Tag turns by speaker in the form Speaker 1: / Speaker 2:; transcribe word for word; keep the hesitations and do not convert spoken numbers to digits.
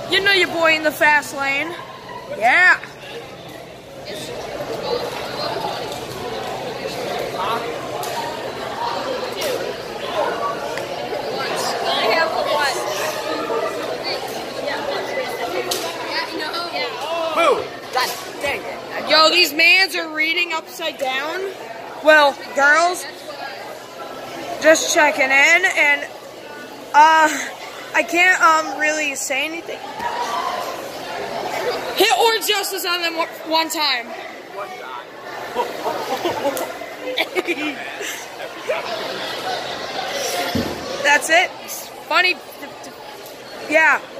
Speaker 1: You know your boy in the fast lane. Yeah.
Speaker 2: Boo! God dang it.
Speaker 1: Yo, these mans are reading upside down. Well, girls, just checking in, and uh, I can't um really say anything. Hit or justice on them one time.
Speaker 2: One time.
Speaker 1: That's it. Funny. Yeah.